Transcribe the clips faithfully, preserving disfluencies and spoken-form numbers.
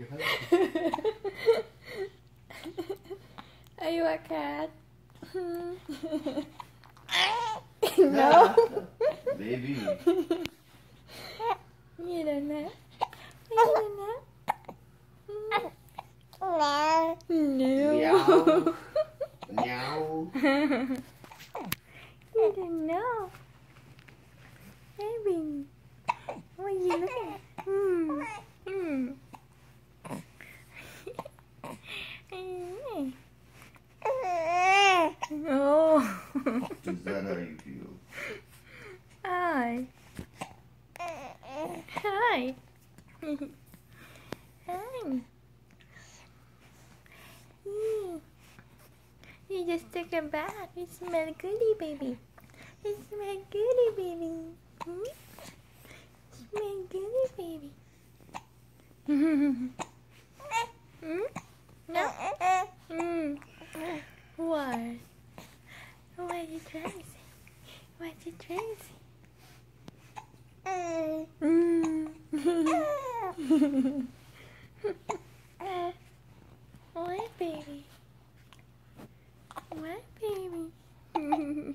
Are you a cat? No. Baby. You don't know. You don't know. No. Meow. Meow. You don't know. Baby. What are you looking at? Hmm. Hmm. Oh. Is that how you feel? Hi. Hi. Hi. You just took a bath. You smell goody, baby. You smell goody, baby. Hmm? Smell goody, baby. Hmm? No? Hmm. What? What are you trying to say? What are you trying to say? Mm. What, baby? What, baby?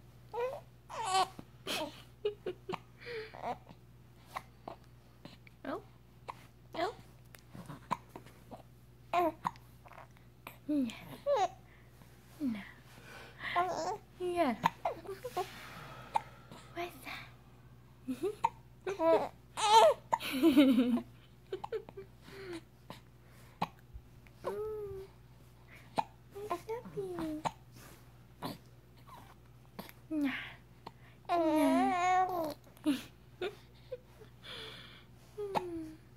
Oh, oh. Yeah. No. Yeah. What's that? Mm. What's up, baby? Nah. Nah.